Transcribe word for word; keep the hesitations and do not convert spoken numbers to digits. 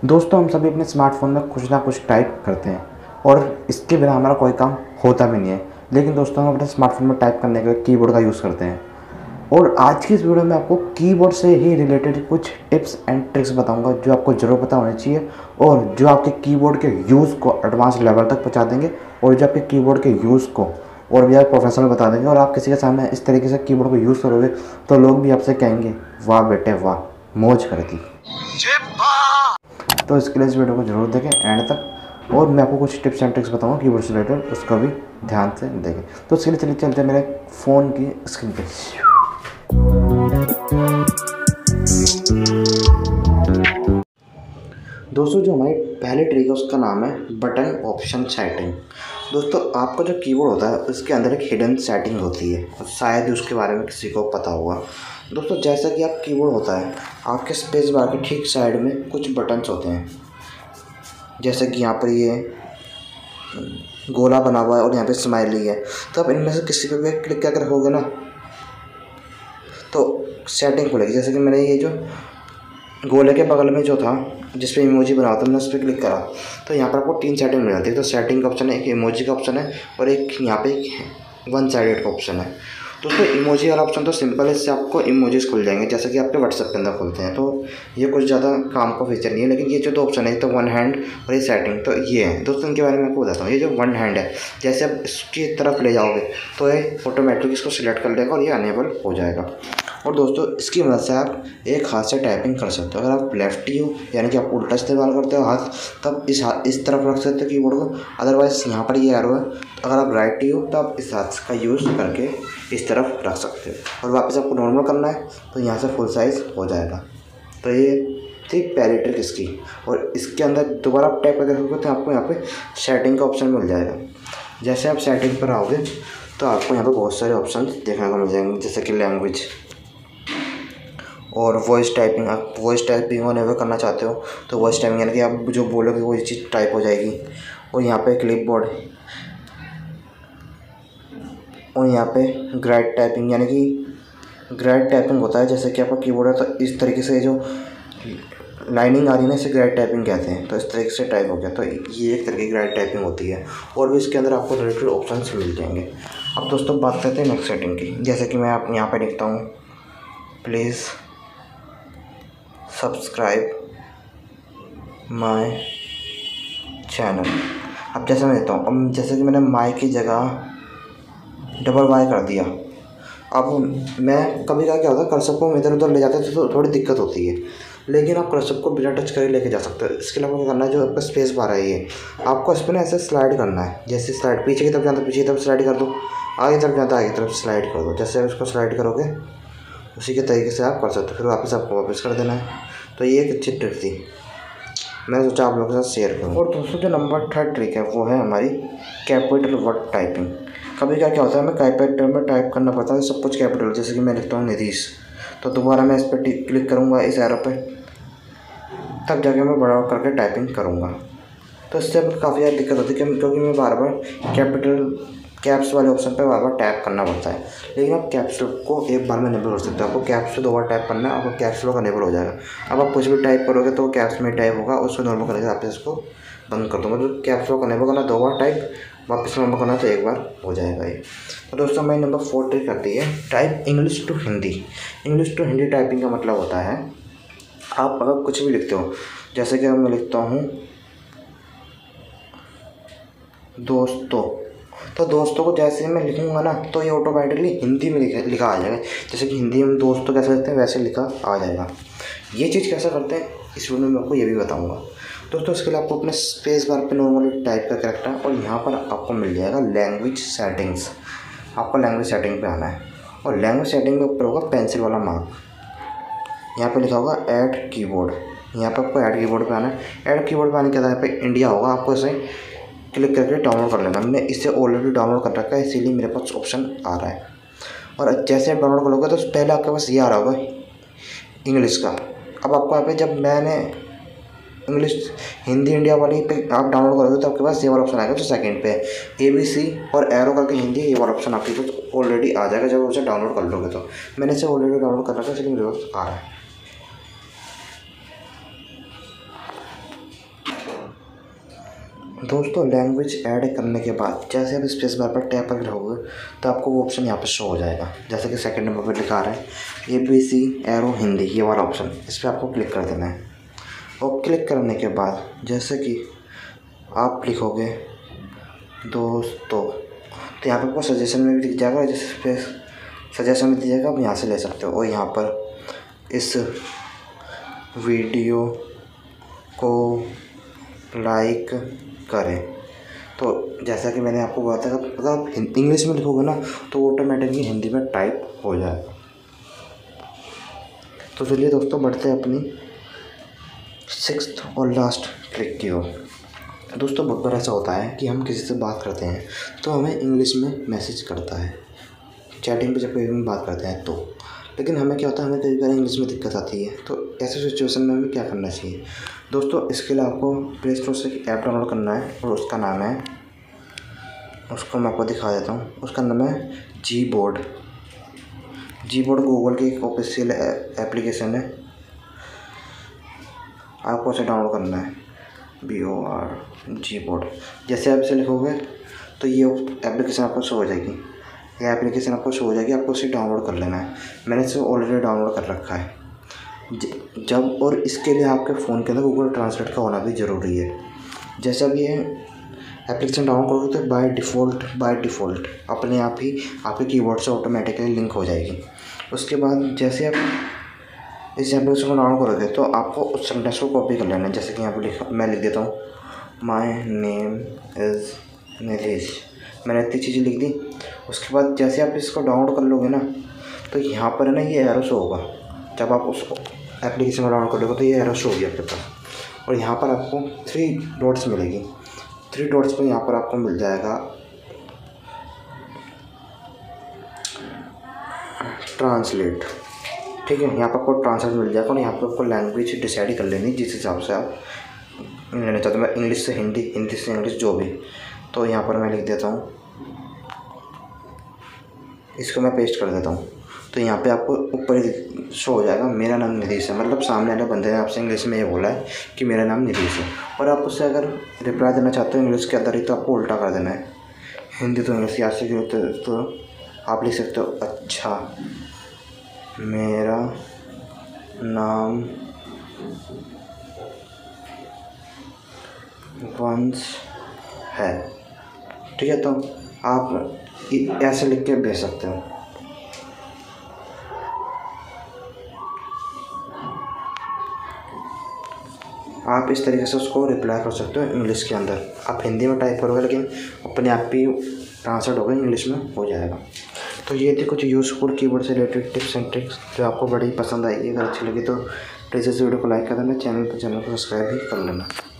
दोस्तों, हम सभी अपने स्मार्टफ़ोन में कुछ ना कुछ टाइप करते हैं और इसके बिना हमारा कोई काम होता भी नहीं है। लेकिन दोस्तों, हम अपने स्मार्टफ़ोन में टाइप करने के लिए कीबोर्ड का यूज़ करते हैं। और आज की इस वीडियो में आपको कीबोर्ड से ही रिलेटेड कुछ टिप्स एंड ट्रिक्स बताऊंगा जो आपको ज़रूर पता होनी चाहिए और जो आपके कीबोर्ड के यूज़ को एडवांस लेवल तक पहुंचा देंगे और जो आपके कीबोर्ड के यूज़ को और भी आप प्रोफेशनल बता देंगे। और आप किसी के सामने इस तरीके से कीबोर्ड को यूज़ करोगे तो लोग भी आपसे कहेंगे, वाह बेटे वाह, मौज कर दी। तो इसके लिए इस वीडियो को जरूर देखें एंड तक, और मैं आपको कुछ टिप्स एंड ट्रिक्स बताऊंगा कीबोर्ड से रिलेटेड, उसका भी ध्यान से देखें। तो इसके लिए चलिए चलते हैं मेरे फ़ोन की स्क्रीन पे। दोस्तों, जो हमारी पहली ट्रिक है उसका नाम है बटन ऑप्शन सेटिंग। दोस्तों, आपका जो कीबोर्ड होता है उसके अंदर एक हिडन सेटिंग होती है और शायद ही उसके बारे में किसी को पता होगा। दोस्तों, जैसा कि आप कीबोर्ड होता है, आपके स्पेस बार के ठीक साइड में कुछ बटन्स होते हैं, जैसे कि यहाँ पर ये गोला बना हुआ है और यहाँ पे स्माइली है। तो आप इनमें से किसी पे भी क्लिक करके रखोगे ना तो सेटिंग खुलेगी। जैसे कि मैंने ये जो गोले के बगल में जो था जिस पे इमोजी बना था, मैंने उस पर क्लिक करा तो यहाँ पर आपको तीन सेटिंग मिल जाती है। तो सेटिंग का ऑप्शन है, एक इमोजी का ऑप्शन है और एक यहाँ पे एक वन साइडेड का ऑप्शन है। दोस्तों, इमोजी वाला ऑप्शन तो सिंपल है, इससे आपको इमोजीज खुल जाएंगे जैसे कि आपके व्हाट्सएप के अंदर खुलते हैं। तो ये कुछ ज़्यादा काम का फीचर नहीं है। लेकिन ये जो दो ऑप्शन है, तो वन हैंड और ये सेटिंग, तो ये है दोस्तों। इनके बारे में आपको बताता हूँ। ये जो वन हैंड है, जैसे आप इसकी तरफ ले जाओगे तो ये ऑटोमेटिक इसको सिलेक्ट कर लेगा और ये अनेबल हो जाएगा। और दोस्तों, इसकी मदद से आप एक हाथ से टाइपिंग कर सकते हो। अगर आप लेफ्टी हो यानी कि आप उल्टा इस्तेमाल करते हो हाथ, तब इस हाथ इस तरफ रख सकते हो कीबोर्ड को। अदरवाइज़ यहाँ पर ये एरो है, तो अगर आप राइटी हो तो आप इस हाथ का यूज़ करके इस तरफ रख सकते हो। और वापस आपको नॉर्मल करना है तो यहाँ से फुल साइज़ हो जाएगा। तो ये थी पहली ट्रिक इसकी। और इसके अंदर दोबारा आप टैप करके रखोगे तो आपको यहाँ पे सेटिंग का ऑप्शन मिल जाएगा। जैसे आप सेटिंग पर आओगे तो आपको यहाँ पे बहुत सारे ऑप्शन देखने को मिल जाएंगे, जैसे कि लैंग्वेज और वॉइस टाइपिंग। आप वॉइस टाइपिंग अनेबल करना चाहते हो तो वॉइस टाइपिंग यानी कि आप जो बोलोगे वो चीज़ टाइप हो जाएगी। और यहाँ पे क्लिप बोर्ड और यहाँ पे ग्राइड टाइपिंग यानी कि ग्राइड टाइपिंग होता है। जैसे कि आपका कीबोर्ड है तो इस तरीके से जो लाइनिंग आ रही है ना, इसे ग्राइड टाइपिंग कहते हैं। तो इस तरीके से टाइप हो गया, तो ये एक तरीके की ग्राइड टाइपिंग होती है। और भी इसके अंदर आपको रिलेटेड ऑप्शन मिल जाएंगे। अब दोस्तों, बात करते हैं नेक्स्ट सेटिंग की। जैसे कि मैं आप यहाँ पर लिखता हूँ, प्लीज़ सब्सक्राइब माय चैनल। अब जैसे मैं देता हूँ, अब जैसे कि मैंने माय की जगह डबल वाई कर दिया। अब मैं कभी क्या क्या होता है, कर्सर को इधर उधर ले जाते हैं तो थोड़ी दिक्कत होती है। लेकिन आप कर्सर को बिना टच करे लेके जा सकते हो। इसके अलावा क्या करना है, जो आपका स्पेस बार है ये आपको इस पर ना ऐसे स्लाइड करना है। जैसे स्लाइड पीछे की तरफ जाता है पीछे की तरफ स्लाइड कर दो, आगे तरफ जाता है आगे तरफ स्लाइड कर दो। जैसे उसको स्लाइड करोगे उसी के तरीके से आप कर सकते हो। फिर वापस आपको वापस कर देना है। तो ये एक अच्छी ट्रिक थी, मैं सोचा आप लोगों के साथ शेयर करूँ। और दोस्तों, जो नंबर थर्ड ट्रिक है वो है हमारी कैपिटल वर्ड टाइपिंग। कभी क्या क्या होता है, हमें कैपिटल में टाइप करना पड़ता है सब कुछ कैपिटल। जैसे कि मैं लिखता हूँ नीतीश, तो दोबारा मैं इस पर क्लिक करूँगा इस एरो पे, तब जाके मैं बड़ा करके टाइपिंग करूँगा। तो इससे काफ़ी ज़्यादा दिक्कत होती है क्योंकि मैं बार बार कैपिटल कैप्स वाले ऑप्शन पे बार बार टैप करना पड़ता है। लेकिन आप कैप्स को एक बार में अनेबल कर सकते हो। आपको कैप्स पे दो बार टैप करना है, आपको कैप्स लॉक अनेबल हो जाएगा। अब आप कुछ भी टाइप करोगे तो कैप्स में टाइप होगा, उसको नॉर्मल करके आप इसको बंद कर दो। मतलब कैप्स लॉक अनेबल करना दो बार टाइप, वापस नॉर्मल करना तो एक बार हो जाएगा ये। तो दोस्तों, मैंने नंबर फोर ट्रिक करती है type English to Hindi. English to Hindi typing का मतलब होता है, आप अगर कुछ भी लिखते हो, जैसे कि मैं लिखता हूँ दोस्तों, तो दोस्तों को जैसे मैं लिखूंगा ना तो ये ऑटोमेटिकली हिंदी में लिखा लिखा आ जाएगा। जैसे कि हिंदी में दोस्तों कैसे लिखते हैं वैसे लिखा आ जाएगा। ये चीज़ कैसे करते हैं इस वीडियो में आपको ये भी बताऊंगा। दोस्तों, इसके लिए आपको अपने स्पेस बार पे नॉर्मली टाइप करके रखना है और यहाँ पर आपको मिल जाएगा लैंग्वेज सेटिंग्स। आपको लैंग्वेज सेटिंग पे आना है और लैंग्वेज सेटिंग के ऊपर होगा पेंसिल वाला मार्क, यहाँ पे लिखा होगा ऐड कीबोर्ड। यहाँ पर आपको ऐड कीबोर्ड पे आना है। ऐड कीबोर्ड पे आने के बाद यहाँ पे इंडिया होगा, आपको इसे क्लिक करके डाउनलोड कर लेना। मैंने इसे ऑलरेडी डाउनलोड कर रखा है इसीलिए मेरे पास ऑप्शन आ रहा है। और जैसे आप डाउनलोड करोगे तो पहले आपके पास ये आ रहा होगा इंग्लिश का। अब आपको यहाँ पे जब मैंने इंग्लिश हिंदी इंडिया वाली पे आप डाउनलोड करोगे तो आपके पास ये वाला ऑप्शन आएगा जो सेकंड पे है, ए बी सी और एरो करके हिंदी, ये वाला ऑप्शन आपके पास ऑलरेडी आ जाएगा जब उसे डाउनलोड कर लोगे। तो मैंने इसे ऑलरेडी डाउनलोड कर रखा है इसलिए मेरे पास आ रहा है। दोस्तों लैंग्वेज ऐड करने के बाद जैसे आप स्पेस बार पर टैप कर रहोगे तो आपको वो ऑप्शन यहाँ पर शो हो जाएगा। जैसे कि सेकंड नंबर पर लिखा रहा है A B C arrow Hindi, ये वाला ऑप्शन, इस पर आपको क्लिक कर देना है। और क्लिक करने के बाद जैसे कि आप लिखोगे दोस्तों तो यहाँ पर आपको सजेशन में भी दिख जाएगा, जैसे सजेशन में दिखेगा, आप यहाँ से ले सकते हो। और यहाँ पर इस वीडियो को लाइक करें, तो जैसा कि मैंने आपको बताया अगर आप इंग्लिश में लिखोगे ना तो ऑटोमेटिकली हिंदी में टाइप हो जाएगा। तो चलिए दोस्तों बढ़ते हैं अपनी सिक्स्थ और लास्ट ट्रिक की ओर। दोस्तों बहुत बार ऐसा होता है कि हम किसी से बात करते हैं तो हमें इंग्लिश में मैसेज करता है, चैटिंग पे जब कभी हम बात करते हैं तो, लेकिन हमें क्या होता है, हमें कई बार इंग्लिश में दिक्कत आती है। तो ऐसे सिचुएशन में हमें क्या करना चाहिए दोस्तों, इसके लिए आपको प्ले स्टोर से एक ऐप डाउनलोड करना है और उसका नाम है, उसको मैं आपको दिखा देता हूँ, उसका नाम है G board. G board Google की एक ऑफिशियल एप्लीकेशन है, आपको उसे डाउनलोड करना है, B O R G board. जैसे आप इसे लिखोगे तो ये एप्लीकेशन आपको शो हो जाएगी, ये एप्लीकेशन आपको शो हो जाएगी, आपको उसे डाउनलोड कर लेना है। मैंने इसे ऑलरेडी डाउनलोड कर रखा है। जब और इसके लिए आपके फ़ोन के अंदर गूगल ट्रांसलेट का होना भी ज़रूरी है। जैसे अब ये एप्लीकेशन डाउनलोड करोगे तो बाय डिफ़ॉल्ट बाय डिफ़ॉल्ट अपने आप ही आपके कीबोर्ड से ऑटोमेटिकली लिंक हो जाएगी। उसके बाद जैसे आप इस एप्लीकेशन को डाउनलोड करोगे तो आपको उस सेंटेंस को कॉपी कर लेना है। जैसे कि यहाँ पर लिखा, मैं लिख देता हूँ, माई नेम इज़ नीतीश, मैंने इतनी चीज़ें लिख दी। उसके बाद जैसे आप इसको डाउनलोड कर लोगे ना तो यहाँ पर है ना ये एरो शो होगा। जब आप उस एप्लीकेशन को डाउनलोड कर लोगे तो ये एरो शो होगी आपके पास, और यहाँ पर आपको थ्री डॉट्स मिलेगी। थ्री डॉट्स पर यहाँ पर आपको मिल जाएगा ट्रांसलेट, ठीक है। यहाँ पर आपको ट्रांसलेट मिल जाएगा और यहाँ पर आपको लैंग्वेज डिसाइड कर लेनी जिस हिसाब से आप लेना चाहते हो। मैं इंग्लिश से हिंदी, हिंदी से इंग्लिश, जो भी। तो यहाँ पर मैं लिख देता हूँ, इसको मैं पेस्ट कर देता हूँ। तो यहाँ पे आपको ऊपर शो हो जाएगा मेरा नाम नीतीश है, मतलब सामने वाले बंदे ने आपसे इंग्लिश में ये बोला है कि मेरा नाम नीतीश है। और आप उससे अगर रिप्लाई देना चाहते हो इंग्लिश के अंदर ही तो आपको उल्टा कर देना है, हिंदी तो इंग्लिश याद से तो, तो आप लिख सकते हो, अच्छा मेरा नाम वंश है, ठीक है। तो आप ऐसे लिख के भेज सकते हो। आप इस तरीके से उसको रिप्लाई कर सकते हो इंग्लिश के अंदर। आप हिंदी में टाइप करोगे लेकिन अपने आप ही ट्रांसलेट होगा, इंग्लिश में हो जाएगा। तो ये थी कुछ यूज़फुल कीवर्ड से रिलेटेड टिप्स एंड ट्रिक्स जो आपको बड़ी पसंद आएगी। अगर अच्छी लगी तो प्लीज़ इस वीडियो को लाइक कर देना, चैनल पर चैनल को सब्सक्राइब भी कर लेना।